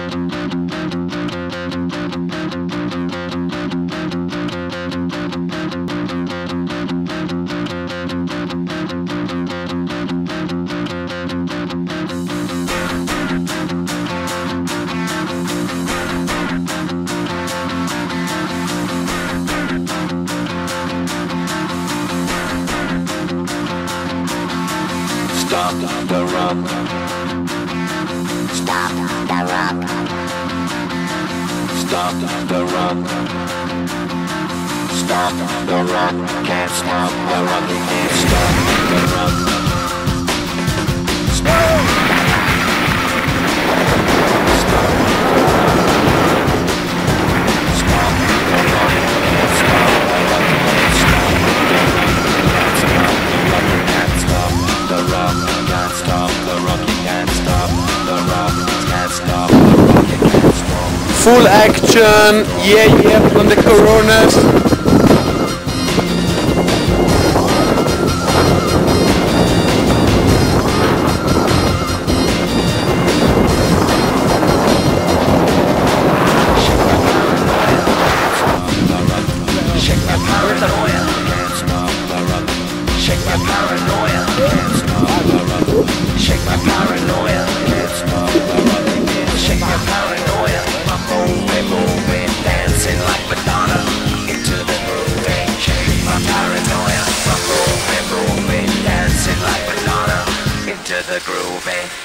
Stop the rock. Stop the rock. Stop the rock. Stop the rock. Can't stop the rock. You can't Stop the rock. stop. Stop the rock. Can't stop the rock. Can't stop the rock. Can't stop the rock. Can't stop the rock. Can't stop the rock. Can't stop. Full action, yeah, from the Coronas. Shake my paranoia. Can't stop the rock. Shake my paranoia. Can't stop the rock. Shake my paranoia. Can't stop the rock. Shake my paranoia. I'm moving, dancing like Madonna into the groove. Shake my paranoia. I'm moving, dancing like Madonna into the groove.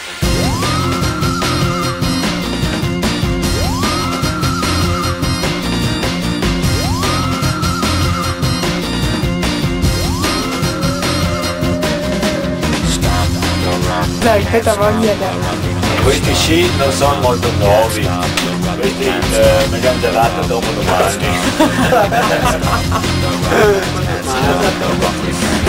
Stop the rock. Dai, aspetta, fammi vedere. Questi sci non sono molto nuovi, questi me li hanno gelati dopo domani.